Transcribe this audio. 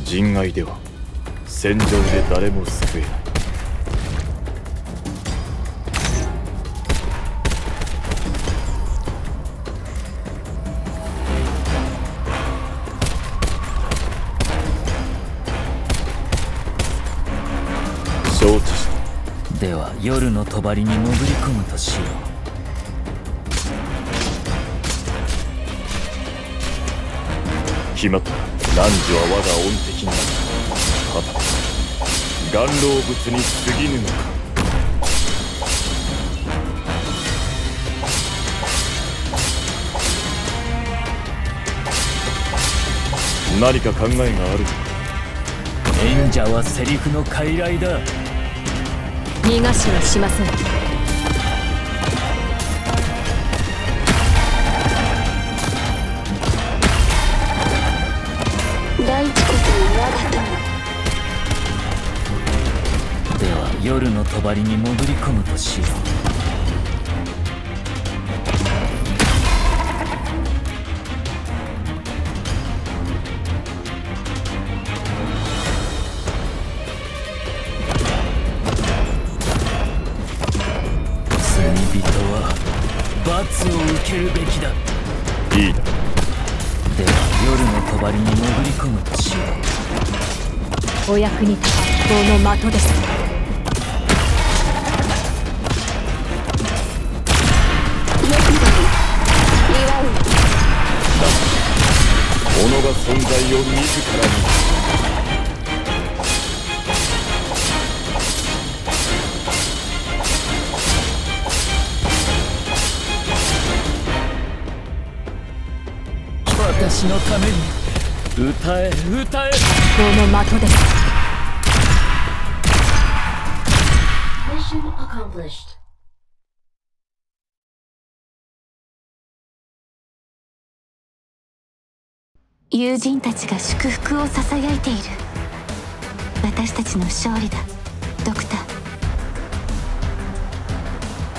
人外では戦場で誰も救えない。承知した。 では夜の帳に潜り込むとしよう。 決まった。汝は我が恩敵になる。はた元老物に過ぎぬのか。何か考えがあるのか。 演者はセリフの傀儡だ。 逃がしはしません。 第一こそ我が友。 では夜の帳に潜り込むとしよう。罪人は罰を受けるべきだ。 いいな。 では夜の帳に潜り込むとしよう。 お役に立つ法の的です。 よくぞ祝う。 己が存在を自らに。 私のために歌え歌え。 法の的です。 Mission accomplished. 友人たちが祝福をささやいている。私たちの勝利だ。